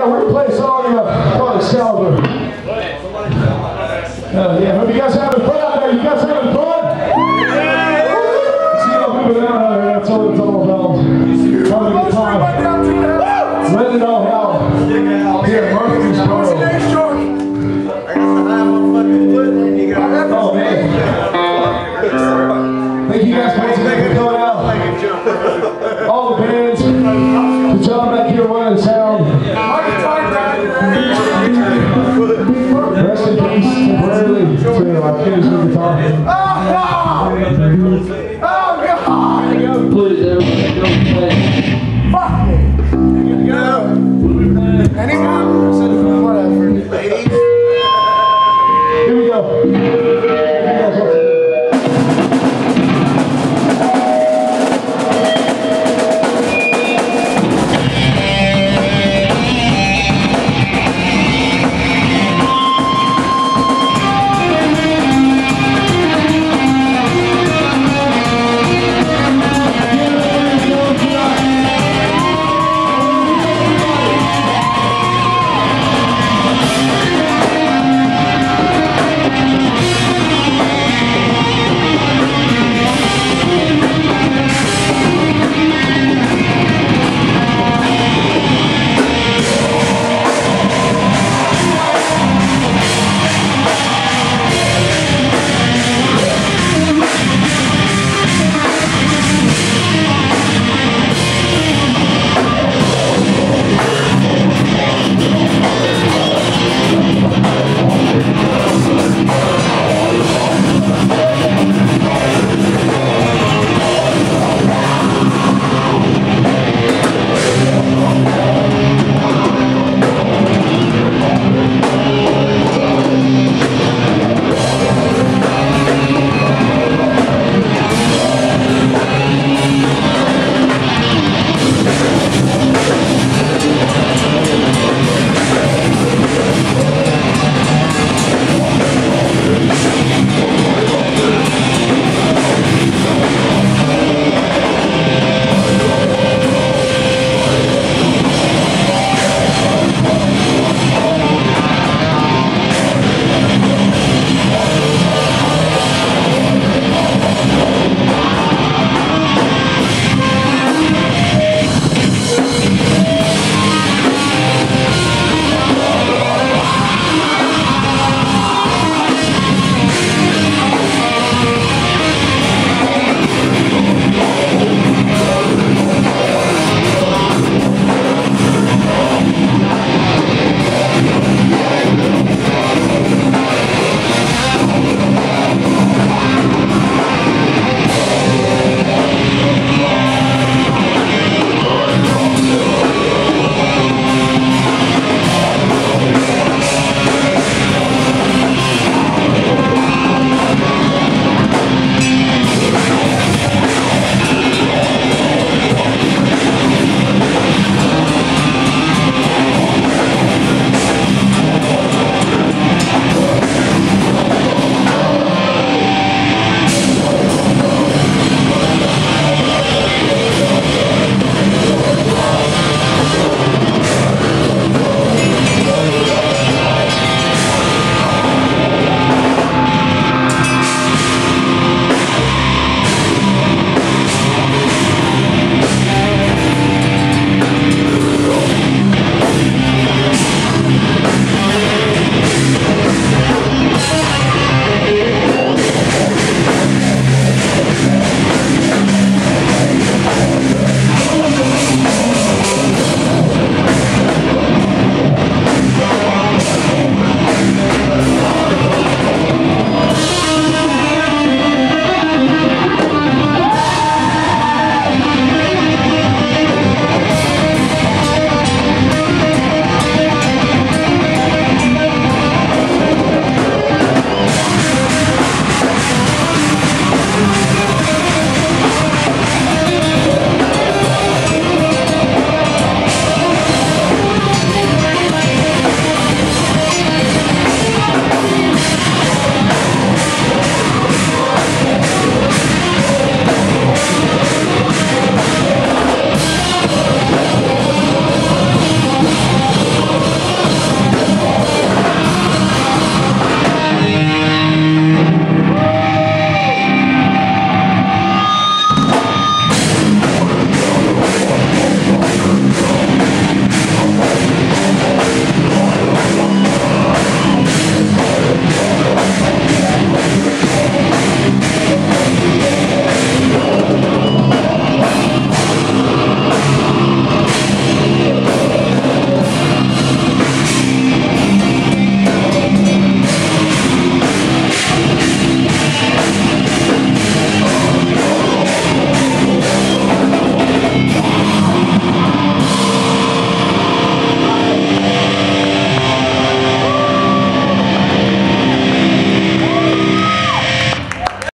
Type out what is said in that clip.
We're going to play a song called Excalibur. Yeah, hope you guys having fun out there. You guys having fun? See y'all moving around out here. That's all it's all about. Having a good time. Letting it all out. Here at Murfreesboro. Oh, man. Thank you guys once again for coming out. All the bands, the job back here running the sound. Rest in peace temporarily to our kids who guitar.